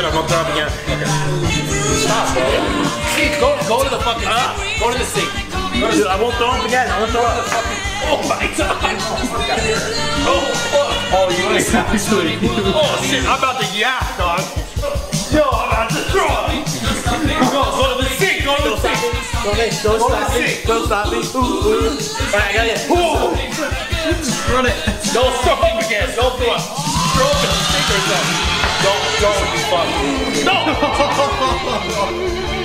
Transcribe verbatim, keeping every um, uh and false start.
shut up, don't throw up again. Stop, bro. See, go, go to the fucking uh, go to the sink. Dude, I won't throw up again. I won't throw up. Oh my god. Oh, fuck. Oh, you ain't actually. Oh shit, I'm about to yak, dog. Yo, I'm about to throw up. Go, go to the sink, go to the sink. Don't, don't, don't stop me. Don't stop me. Ooh, ooh. Alright, I got it. Ooh. Run it. Don't throw up again. Don't throw up. Throw up in the sink or something. Don't, don't be fucking. No!